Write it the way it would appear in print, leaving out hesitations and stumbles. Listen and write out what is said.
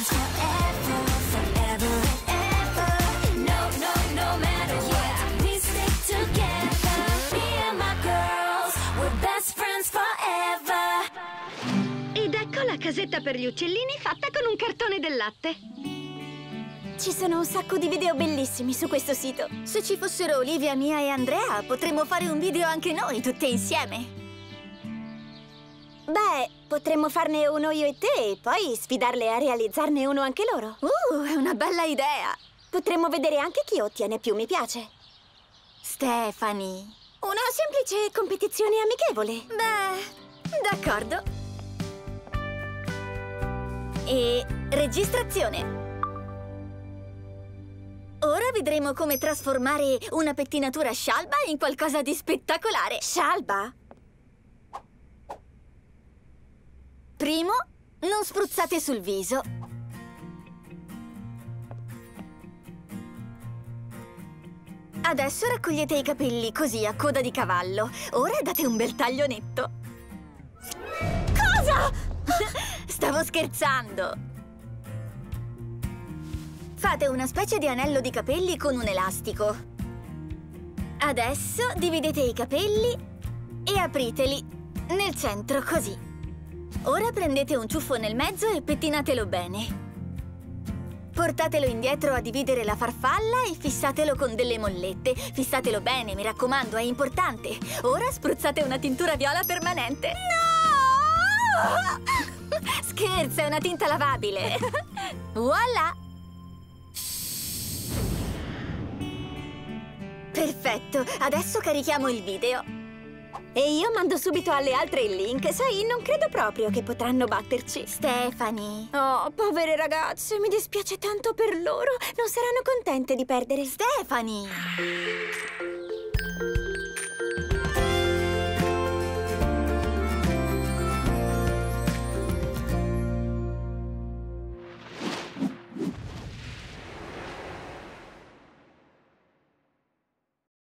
friends forever, forever and ever. No, no, no matter what, we stick together. Me and my girls, we're best friends forever. Ed ecco la casetta per gli uccellini fatta con un cartone del latte. Ci sono un sacco di video bellissimi su questo sito. Se ci fossero Olivia, Mia e Andrea, potremmo fare un video anche noi, tutte insieme. Beh, potremmo farne uno io e te e poi sfidarle a realizzarne uno anche loro. È una bella idea! Potremmo vedere anche chi ottiene più mi piace. Stephanie. Una semplice competizione amichevole. Beh, d'accordo. E registrazione. Ora vedremo come trasformare una pettinatura scialba in qualcosa di spettacolare. Scialba? Primo, non spruzzate sul viso. Adesso raccogliete i capelli così a coda di cavallo. Ora date un bel taglio netto. Cosa? Stavo scherzando. Fate una specie di anello di capelli con un elastico. Adesso dividete i capelli e apriteli nel centro così. Ora prendete un ciuffo nel mezzo e pettinatelo bene. Portatelo indietro a dividere la farfalla e fissatelo con delle mollette. Fissatelo bene, mi raccomando, è importante. Ora spruzzate una tintura viola permanente. No! Scherzo, è una tinta lavabile. Voilà! Perfetto, adesso carichiamo il video. E io mando subito alle altre il link. Sai, non credo proprio che potranno batterci. Stephanie. Oh, povere ragazze, mi dispiace tanto per loro. Non saranno contente di perdere. Stephanie.